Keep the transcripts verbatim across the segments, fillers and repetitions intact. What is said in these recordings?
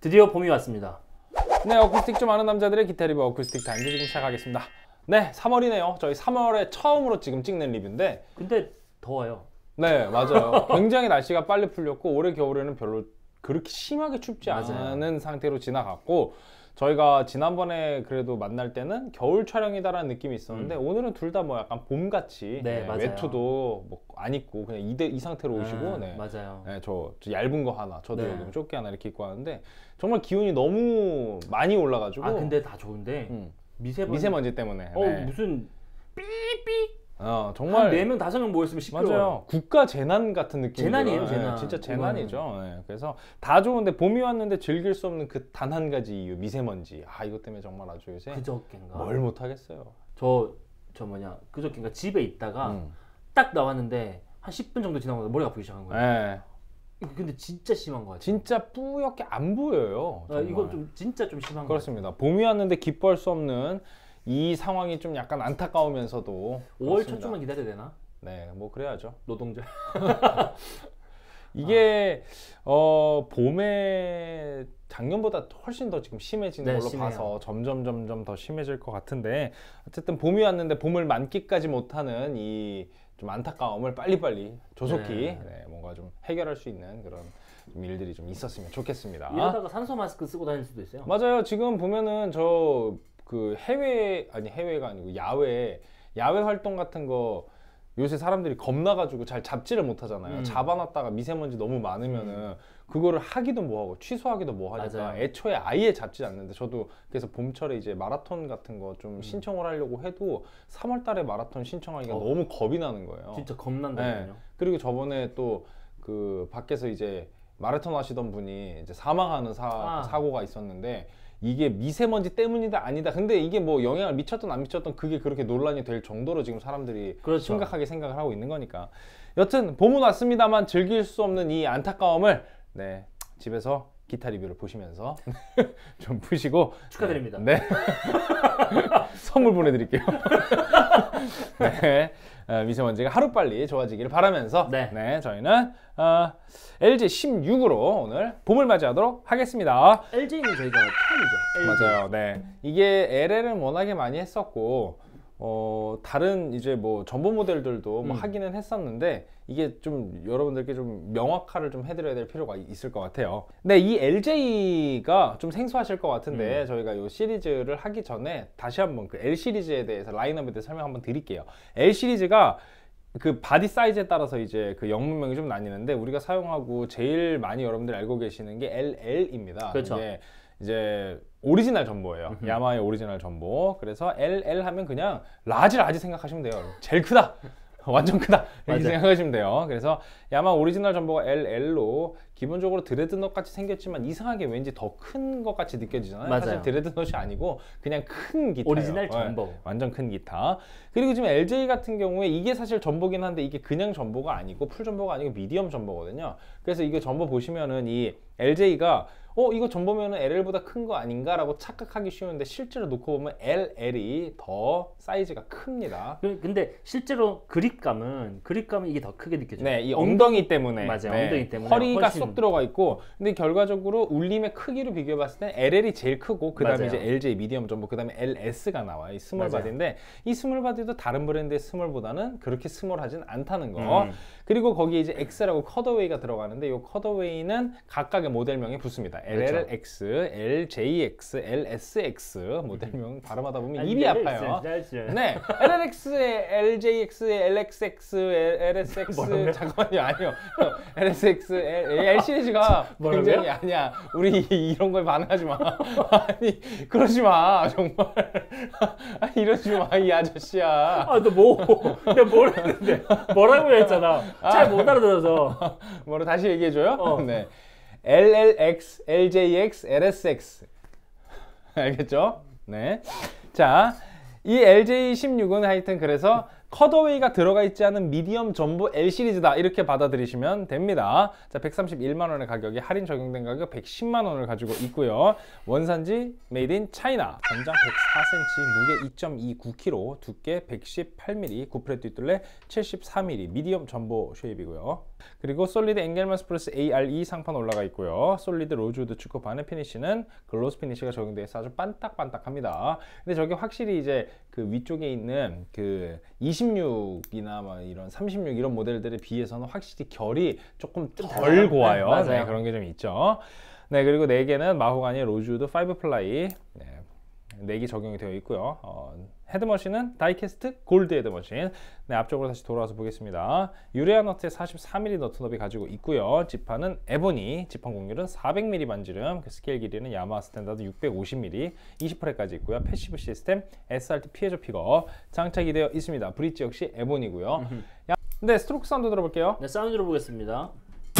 드디어 봄이 왔습니다. 네, 어쿠스틱 좀 아는 남자들의 기타 리뷰 어쿠스틱 타임즈 지금 시작하겠습니다. 네, 삼월이네요. 저희 삼월에 처음으로 지금 찍는 리뷰인데 근데 더워요. 네, 맞아요. 굉장히 날씨가 빨리 풀렸고 올해 겨울에는 별로 그렇게 심하게 춥지 맞아요. 않은 상태로 지나갔고, 저희가 지난번에 그래도 만날 때는 겨울 촬영이다라는 느낌이 있었는데 음. 오늘은 둘 다 뭐 약간 봄같이 네, 맞아요. 외투도 뭐 안 입고 그냥 이, 대, 이 상태로 오시고 네, 네. 맞아요. 네, 저, 저 얇은 거 하나, 저도 네. 여기 조끼 하나 이렇게 입고 하는데 정말 기온이 너무 많이 올라가지고. 아 근데 다 좋은데 음. 미세먼지. 미세먼지 때문에. 어 네. 무슨 삐삐. 어 정말 네 명 다섯 명 모였으면 시끄러워. 맞아요. 국가 재난 같은 느낌. 재난이에요, 재난. 네, 진짜 재난이죠. 네, 그래서 다 좋은데 봄이 왔는데 즐길 수 없는 그 단 한 가지 이유, 미세먼지. 아 이것 때문에 정말 아주 요새 그저께인가. 뭘 못 하겠어요. 저 저 뭐냐 그저께인가 집에 있다가 음. 딱 나왔는데 한 십 분 정도 지나고 머리가 아프기 시작한 거예요. 네. 이거 근데 진짜 심한 거 같아요. 진짜 뿌옇게 안 보여요. 아, 정말. 이거 좀 진짜 좀 심한 거 그렇습니다. 봄이 왔는데 기뻐할 수 없는 이 상황이 좀 약간 안타까우면서도 오월 그렇습니다. 첫 주만 기다려야 되나? 네, 뭐 그래야죠. 노동절. 이게 어 봄에 작년보다 훨씬 더 지금 심해지는 네, 걸로 심해요. 봐서 점점 점점 더 심해질 것 같은데, 어쨌든 봄이 왔는데 봄을 만끽까지 못하는 이 좀 안타까움을 빨리빨리 조속히 네. 네, 뭔가 좀 해결할 수 있는 그런 좀 일들이 좀 있었으면 좋겠습니다. 이러다가 산소 마스크 쓰고 다닐 수도 있어요. 맞아요. 지금 보면은 저 그 해외 아니 해외가 아니고 야외 야외 활동 같은 거 요새 사람들이 겁나가지고 잘 잡지를 못하잖아요. 음. 잡아놨다가 미세먼지 너무 많으면은 그거를 하기도 뭐하고 취소하기도 뭐하니까 맞아요. 애초에 아예 잡지 않는데, 저도 그래서 봄철에 이제 마라톤 같은 거 좀 음. 신청을 하려고 해도 삼월달에 마라톤 신청하기가 어. 너무 겁이 나는 거예요. 진짜 겁난다니까요. 네. 그리고 저번에 또 그 밖에서 이제 마라톤 하시던 분이 이제 사망하는 사, 아. 사고가 있었는데, 이게 미세먼지 때문이다 아니다, 근데 이게 뭐 영향을 미쳤던 안 미쳤던 그게 그렇게 논란이 될 정도로 지금 사람들이 그렇죠. 심각하게 생각을 하고 있는 거니까. 여튼 봄은 왔습니다만 즐길 수 없는 이 안타까움을 네 집에서 기타 리뷰를 보시면서 좀 푸시고 축하드립니다. 네, 네. 선물 보내드릴게요. 네, 어, 미세먼지가 하루빨리 좋아지기를 바라면서 네. 네, 저희는 어, 엘지 십육으로 오늘 봄을 맞이하도록 하겠습니다. 엘지는 저희가 처음이죠. 엘지. 맞아요. 네, 이게 엘엘은 워낙에 많이 했었고 어, 다른 이제 뭐 전보 모델들도 뭐 음. 하기는 했었는데, 이게 좀 여러분들께 좀 명확화를 좀 해드려야 될 필요가 있을 것 같아요. 네, 이 엘제이가 좀 생소하실 것 같은데 음. 저희가 이 시리즈를 하기 전에 다시 한번 그 L 시리즈에 대해서 라인업에 대해서 설명 한번 드릴게요. L 시리즈가 그 바디 사이즈에 따라서 이제 그 영문명이 좀 나뉘는데, 우리가 사용하고 제일 많이 여러분들이 알고 계시는 게 엘엘입니다. 그렇죠. 이게 이제 오리지널 전보예요. 음흠. 야마의 오리지널 전보. 그래서 엘엘 하면 그냥 라지 라지 생각하시면 돼요. 제일 크다. 완전 크다 이렇게 맞아요. 생각하시면 돼요. 그래서 야마 오리지널 전보가 엘엘로 기본적으로 드레드넛 같이 생겼지만 이상하게 왠지 더 큰 것 같이 느껴지잖아요. 맞아요. 사실 드레드넛이 아니고 그냥 큰 기타예요. 오리지널 전보. 네, 완전 큰 기타. 그리고 지금 엘제이 같은 경우에 이게 사실 전보긴 한데 이게 그냥 전보가 아니고 풀 전보가 아니고 미디엄 전보거든요. 그래서 이거 전보 보시면은 이 엘제이가 어 이거 전보면은 엘엘보다 큰 거 아닌가라고 착각하기 쉬운데, 실제로 놓고 보면 엘엘이 더 사이즈가 큽니다. 그- 근데 실제로 그립감은 그립감은 이게 더 크게 느껴져요. 네, 이 엉덩이 때문에. 맞아요. 네, 엉덩이 때문에 허리가 훨씬- 쏙 들어가 있고, 근데 결과적으로 울림의 크기로 비교해 봤을 땐 엘엘이 제일 크고, 그 다음에 맞아요. 이제 엘제이 미디엄 전보, 그 다음에 엘에스가 나와요. 이 스몰 맞아요. 바디인데, 이 스몰 바디도 다른 브랜드의 스몰보다는 그렇게 스몰하진 않다는 거. 음. 그리고 거기에 이제 X라고 컷어웨이가 들어가는데, 이 컷어웨이는 각각의 모델명에 붙습니다. 그렇죠. 엘엘엑스, 엘제이엑스, 엘에스엑스 모델명 발음하다 보면 아니, 입이 네, 아파요. 네, 네. 네, 엘엘엑스에 엘제이엑스에 엘엑스엑스, 엘에스엑스 뭐라고요? 잠깐만요, 아니요, 엘에스엑스, L 시리즈가 뭐라고요? 굉장히 아니야. 우리 이런 거에 반응하지 마. 아니 그러지 마, 정말. 아니 이러지 마, 이 아저씨야. 아, 너 뭐? 내가 뭘 했는데? 뭐라고 했잖아. 잘 못 알아들어서. 뭐로 다시 얘기해 줘요? 어. 네, 엘엘엑스, 엘제이엑스, 엘에스엑스. 알겠죠? 네. 자, 이 엘제이 십육은 하여튼 그래서 컷어웨이가 들어가 있지 않은 미디엄 전보 L 시리즈다 이렇게 받아들이시면 됩니다. 자, 백삼십일만 원의 가격에 할인 적용된 가격 백십만 원을 가지고 있고요. 원산지 메이드 인 차이나, 전장 백사 센티미터, 무게 이 점 이구 킬로그램, 두께 백십팔 밀리미터, 구프레 뒷둘레 칠십사 밀리미터, 미디엄 전보 쉐입이고요. 그리고 솔리드 앵겔먼 스프레스 에이알이 상판 올라가 있고요. 솔리드 로즈우드 축구판의 피니쉬는 글로스 피니쉬가 적용돼서 아주 반딱반딱합니다. 근데 저게 확실히 이제 그 위쪽에 있는 그 이십육이나 뭐 이런 삼십육 이런 모델들에 비해서는 확실히 결이 조금 덜 고와요. 네, 네, 그런 게 좀 있죠. 네, 그리고 네 개는 마호가니 로즈우드 파이브 플라이 네, 네 개 적용이 되어 있고요. 어, 헤드머신은 다이캐스트 골드 헤드머신. 네, 앞쪽으로 다시 돌아와서 보겠습니다. 유레아 너트에 사십사 밀리미터 너트 너비 가지고 있고요. 지판은 에보니, 지판 곡률은 사백 밀리미터 반지름, 그 스케일 길이는 야마하 스탠다드 육백오십 밀리미터, 이십 프렛까지 있고요. 패시브 시스템, 에스알티 피에조 픽업 장착이 되어 있습니다. 브릿지 역시 에보니고요. 네, 스트로크 사운드 들어볼게요. 네, 사운드 들어보겠습니다.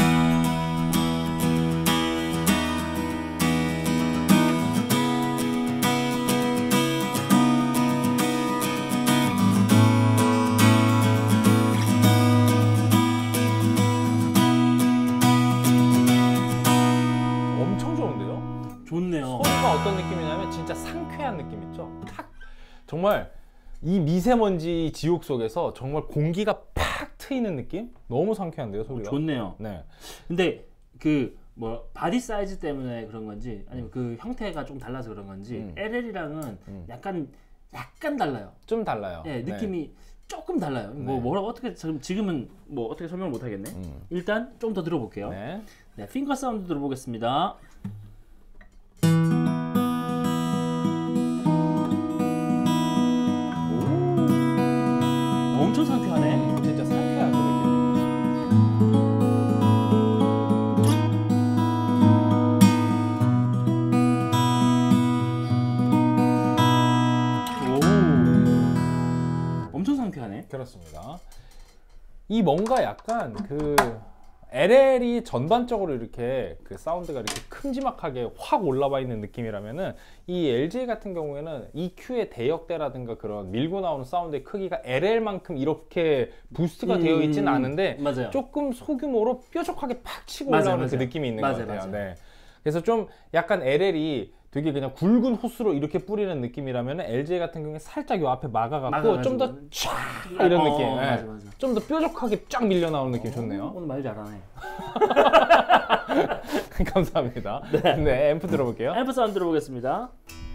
좋네요. 소리가 어떤 느낌이냐면 진짜 상쾌한 느낌 있죠. 탁 정말 이 미세먼지 지옥 속에서 정말 공기가 팍 트이는 느낌? 너무 상쾌한데요, 소리가. 어, 좋네요. 네. 근데 그 뭐 바디 사이즈 때문에 그런 건지 아니면 그 형태가 좀 달라서 그런 건지 음. 엘엘이랑은 음. 약간 약간 달라요. 좀 달라요. 네, 느낌이 네. 조금 달라요. 뭐 네. 뭐라고 어떻게 지금 지금은 뭐 어떻게 설명을 못 하겠네. 음. 일단 좀 더 들어볼게요. 네. 네, 핑거 사운드 들어보겠습니다. 오, 엄청 상쾌하네. 진짜 상쾌하죠, 느낌이. 오, 엄청 상쾌하네. 그렇습니다. 이 뭔가 약간 그 엘엘이 전반적으로 이렇게 그 사운드가 이렇게 큼지막하게 확 올라와 있는 느낌이라면은 이 엘제이 같은 경우에는 이큐의 대역대라든가 그런 밀고 나오는 사운드의 크기가 엘엘만큼 이렇게 부스트가 음, 되어 있지는 않은데 맞아요. 조금 소규모로 뾰족하게 팍 치고 맞아요, 올라오는 맞아요. 그 느낌이 있는 맞아요, 것 같아요. 맞아요. 네. 그래서 좀 약간 엘엘이 되게 그냥 굵은 호스로 이렇게 뿌리는 느낌이라면 엘제이 같은 경우에 살짝 요 앞에 막아갖고 좀 더 쫙 이런 어, 느낌, 맞아, 맞아. 좀 더 뾰족하게 쫙 밀려 나오는 느낌 좋네요. 오늘 말 잘하네. 감사합니다. 네. 네, 앰프 들어볼게요. 앰프 사운드 들어보겠습니다.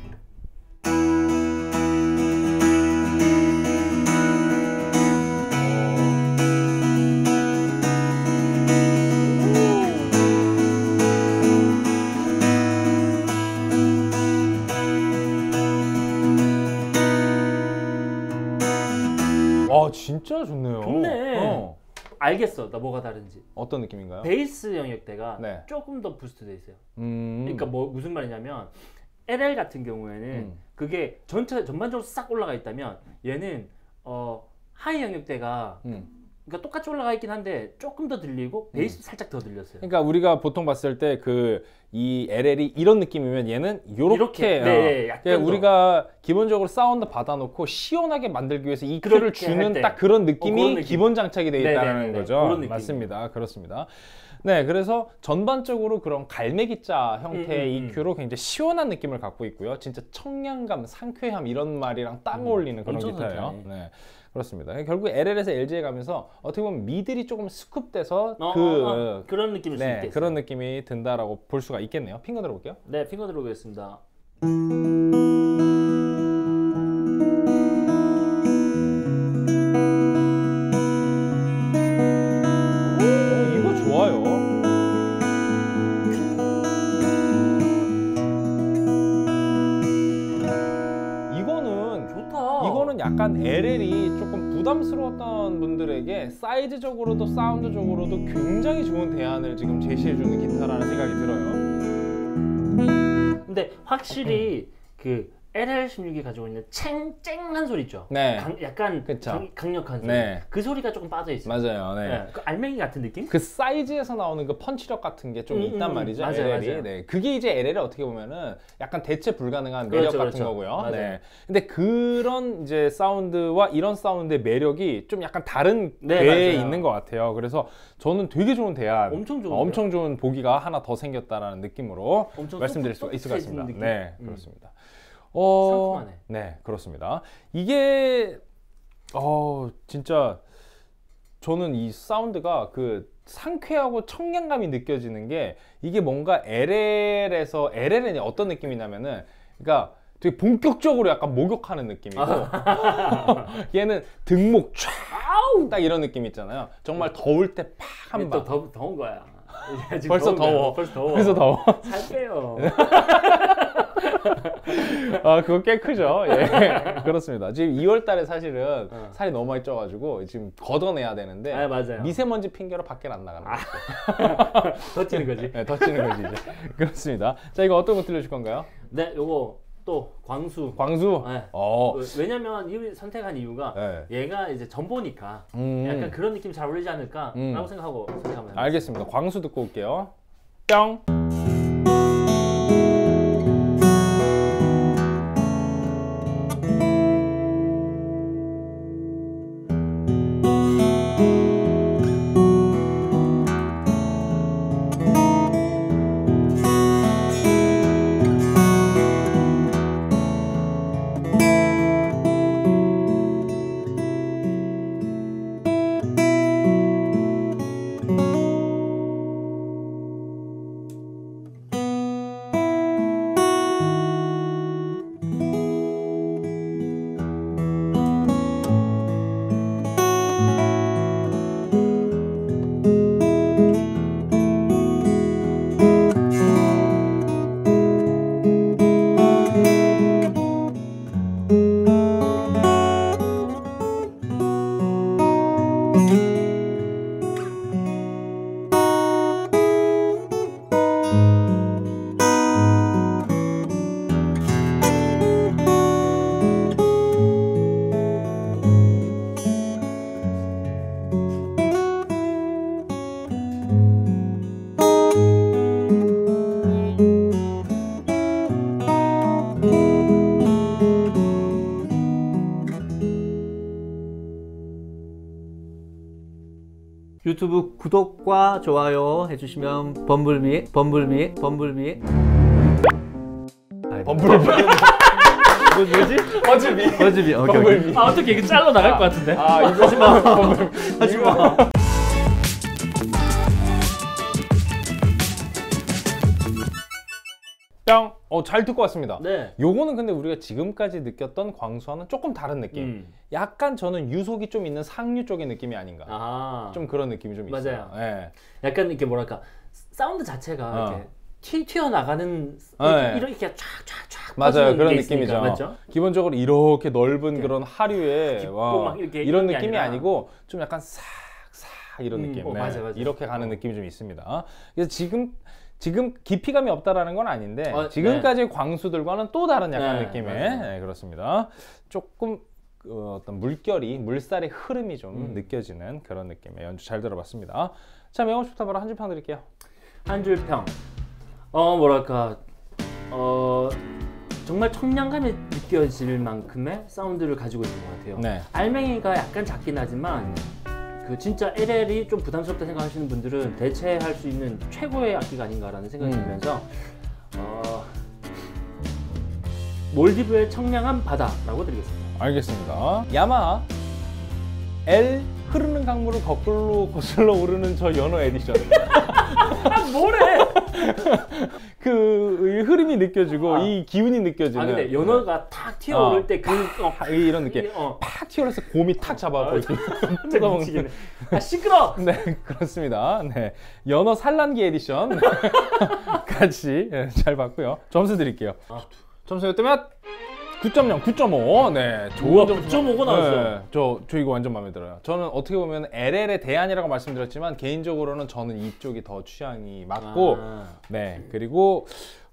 와, 진짜 좋네요. 좋네. 어. 알겠어, 나 뭐가 다른지. 어떤 느낌인가요? 베이스 영역대가 네. 조금 더 부스트돼 있어요. 음. 그러니까 뭐 무슨 말이냐면 엘엘 같은 경우에는 음. 그게 전체 전반적으로 싹 올라가 있다면 얘는 어 하이 영역대가 음. 그러니까 똑같이 올라가 있긴 한데 조금 더 들리고 베이스 도 살짝 더 들렸어요. 그러니까 우리가 보통 봤을 때 그 이 엘엘이 이런 느낌이면 얘는 요렇게, 이렇게, 어, 네, 약간 그러니까 더. 우리가 기본적으로 사운드 받아놓고 시원하게 만들기 위해서 이큐를 그렇게 할 주는 때. 딱 그런 느낌이 어, 그런 느낌. 기본 장착이 되어 네, 있다는 네, 네, 네. 거죠. 그런 느낌. 맞습니다. 그렇습니다. 네, 그래서 전반적으로 그런 갈매기자 형태의 음, 음, 음. 이큐로 굉장히 시원한 느낌을 갖고 있고요. 진짜 청량감, 상쾌함 이런 말이랑 딱 음, 어울리는 그런 엄청 기타예요. 상쾌하네. 네, 그렇습니다. 결국 엘엘에서 엘제이에 가면서 어떻게 보면 미들이 조금 스쿱돼서 어, 그 어, 어, 그런 느낌일 수 네, 있겠어요. 그런 느낌이 든다라고 볼 수가 있겠네요. 핑거 들어볼게요. 네, 핑거 들어보겠습니다. 오, 이거 좋아요. 이거는 좋다. 이거는 약간 엘엘이 조금 부담스러웠던 분들에게 사이즈적으로도 사운드적으로도 굉장히 좋은 대안을 지금 제시해주는 기타라는 생각이 들어요. 근데 확실히 그 엘엘 십육이 가지고 있는 챙쨍한 소리 있죠. 네. 강, 약간 강, 강력한 소리. 네. 그 소리가 조금 빠져 있어요. 맞아요. 네. 네. 그 알맹이 같은 느낌? 그 사이즈에서 나오는 그 펀치력 같은 게 좀 음, 있단 음, 말이죠. 맞아요, 엘엘이. 맞아요. 네. 그게 이제 엘엘이 어떻게 보면은 약간 대체 불가능한 매력 그렇죠, 같은 그렇죠. 거고요. 맞아요. 네. 근데 그런 이제 사운드와 이런 사운드의 매력이 좀 약간 다른 네, 궤에 맞아요. 있는 것 같아요. 그래서 저는 되게 좋은 대안, 엄청 좋은데요? 엄청 좋은 보기가 하나 더 생겼다라는 느낌으로 엄청 말씀드릴 쏙- 수가 있을 것 쏙쏙해지는 같습니다. 느낌? 네, 음. 그렇습니다. 어, 상큼하네. 네, 그렇습니다. 이게 어 진짜 저는 이 사운드가 그 상쾌하고 청량감이 느껴지는 게 이게 뭔가 엘엘에서 엘엘은 어떤 느낌이냐면은 그러니까 되게 본격적으로 약간 목욕하는 느낌이고 얘는 등목 쫙딱 이런 느낌 있잖아요. 정말 더울 때 팍 한 또 방. 더, 더운 거야. 지금 벌써 더운 거야. 더워. 벌써 더워. 벌써 더워. 살 빼요. 아, 그거 꽤 크죠. 예. 그렇습니다. 지금 이월 달에 사실은 어. 살이 너무 많이 쪄가지고 지금 걷어내야 되는데 아, 맞아요. 미세먼지 핑계로 밖에 안 나가는 거예요. 더 찌는 거지. 네, 더 찌는 거지 이제. 그렇습니다. 자, 이거 어떤 거 들려줄 건가요? 네, 요거 또 광수. 광수. 네. 어. 왜냐면 이 선택한 이유가 네. 얘가 이제 전보니까 음. 약간 그런 느낌 잘 어울리지 않을까라고 음. 생각하고 선택하면 알겠습니다. 광수 듣고 올게요. 뿅. 유튜브 구독과 좋아요 해주시면 범블비 범블비 범블비 범블비. 뭐, 뭐지? 버즈비. 버즈비 오케이, 오케이. 범블비. 아, 어떻게 이거 잘라 나갈 것 같은데? 아, 이거 하지마. 범블비. 하지마. 뿅. 어, 잘 듣고 왔습니다. 네. 요거는 근데 우리가 지금까지 느꼈던 광수와는 조금 다른 느낌. 음. 약간 저는 유속이 좀 있는 상류 쪽의 느낌이 아닌가. 아. 좀 그런 느낌이 좀 있어요. 맞아요. 예. 약간 이렇게 뭐랄까 사운드 자체가 어. 이렇게 튀, 튀어나가는 네. 이렇게 이렇게 쫙쫙쫙 맞아요. 그런 게 느낌이죠. 있으니까, 맞죠? 기본적으로 이렇게 넓은 이렇게 그런 하류에 깊고 와, 막 이렇게 이런 이런 게 느낌이 아니라. 아니고 좀 약간 싹싹 이런 음, 느낌. 어, 맞아, 맞아. 이렇게 가는 어. 느낌이 좀 있습니다. 그래서 지금 지금 깊이감이 없다라는 건 아닌데 어, 지금까지 광수들과는 또 다른 약간 네, 느낌의 맞아요. 네, 그렇습니다. 조금 어, 어떤 물결이 물살의 흐름이 좀 음. 느껴지는 그런 느낌의 연주 잘 들어봤습니다. 자, 명호씨부터 바로 한 줄 평 드릴게요. 한 줄 평. 어 뭐랄까 어 정말 청량감이 느껴질 만큼의 사운드를 가지고 있는 것 같아요. 네. 알맹이가 약간 작긴 하지만 그 진짜 엘엘이 좀 부담스럽다 생각하시는 분들은 대체할 수 있는 최고의 악기가 아닌가라는 생각이 음. 들면서 어, 몰디브의 청량한 바다라고 드리겠습니다. 알겠습니다. 야마하 L 흐르는 강물을 거꾸로 거슬러 오르는 저 연어 에디션. 아 뭐래? 그 흐름이 느껴지고 아. 이 기운이 느껴지는. 아 근데 연어가 탁 튀어오를 어. 때 그 어, 아, 이런 느낌. 어. 팍 튀어나서 곰이 탁 잡아갖고 이렇게 진짜 뜯어먹는. 미치겠네. 아 시끄러. 네, 그렇습니다. 네, 연어 산란기 에디션 같이 예, 잘 봤고요. 점수 드릴게요. 아. 점수 몇 대면? 구 점 영, 구 점 오. 네, 좋은 우와, 점수. 구 점 오가 나왔어요. 네, 저, 저 이거 완전 마음에 들어요. 저는 어떻게 보면 엘엘의 대안이라고 말씀드렸지만 개인적으로는 저는 이쪽이 더 취향이 맞고, 아. 네, 그리고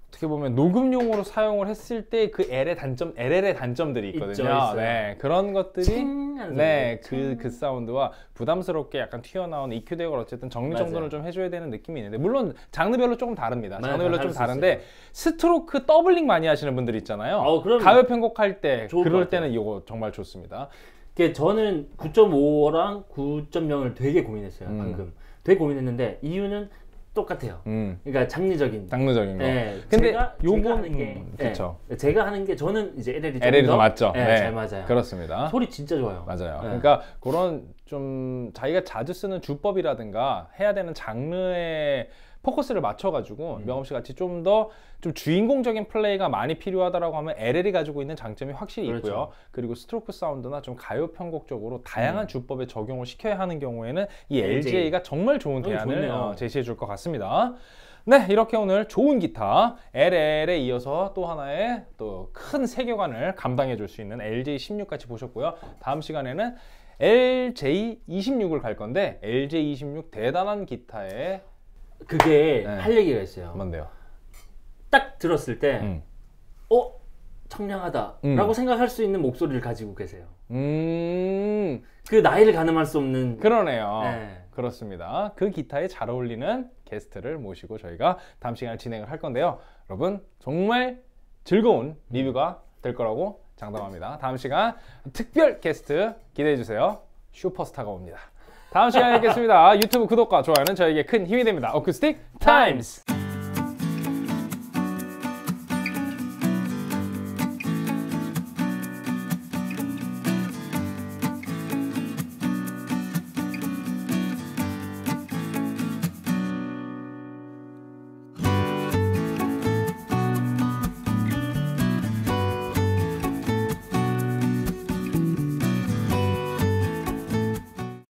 어떻게 보면 녹음용으로 사용을 했을 때 그 L의 단점, 엘엘의 단점들이 있거든요. 있죠, 있어요. 네, 그런 것들이 칭하는 네, 소리. 그, 그 사운드와 부담스럽게 약간 튀어나오는 이큐 대역을 어쨌든 정리정돈을 맞아요. 좀 해줘야 되는 느낌이 있는데 물론 장르별로 조금 다릅니다. 맞아요, 장르별로 다를 좀 수 다른데 있어요. 스트로크 더블링 많이 하시는 분들 있잖아요. 어, 그럼 가요 편곡할 때 좋을 것 그럴 같아요. 때는 이거 정말 좋습니다. 그게 저는 구 점 오랑 구 점 영을 되게 고민했어요. 음. 방금 되게 고민했는데 이유는 똑같아요. 음, 그러니까 장르적인. 장르적인 거. 네, 근데 제가, 요건 제가 하는 게 음, 네, 그쵸. 제가 하는 게 저는 이제 엘엘이 엘엘이 더 맞죠. 네, 네, 잘 맞아요. 그렇습니다. 소리 진짜 좋아요. 맞아요. 네. 그러니까 그런 좀 자기가 자주 쓰는 주법이라든가 해야 되는 장르에 포커스를 맞춰가지고 음. 명엄 씨 같이 좀 더 좀 주인공적인 플레이가 많이 필요하다라고 하면 엘엘이 가지고 있는 장점이 확실히 그렇죠. 있고요. 그리고 스트로크 사운드나 좀 가요 편곡적으로 다양한 음. 주법에 적용을 시켜야 하는 경우에는 이 엘제이. 엘제이가 정말 좋은 어, 대안을 좋네요. 어, 제시해 줄 것 같습니다. 네, 이렇게 오늘 좋은 기타 엘엘에 이어서 또 하나의 또 큰 세계관을 감당해 줄 수 있는 엘제이 십육 같이 보셨고요. 다음 시간에는 엘제이 이십육을 갈 건데 엘제이 이십육 대단한 기타의 그게 네. 할 얘기가 있어요. 뭔데요? 딱 들었을 때 음. 어? 청량하다 음. 라고 생각할 수 있는 목소리를 가지고 계세요. 음, 그 나이를 가늠할 수 없는 그러네요. 네. 그렇습니다. 그 기타에 잘 어울리는 게스트를 모시고 저희가 다음 시간에 진행을 할 건데요. 여러분 정말 즐거운 리뷰가 될 거라고 장담합니다. 다음 시간 특별 게스트 기대해 주세요. 슈퍼스타가 옵니다. 다음 시간에 뵙겠습니다. 유튜브 구독과 좋아요는 저에게 큰 힘이 됩니다. 어쿠스틱 타임스.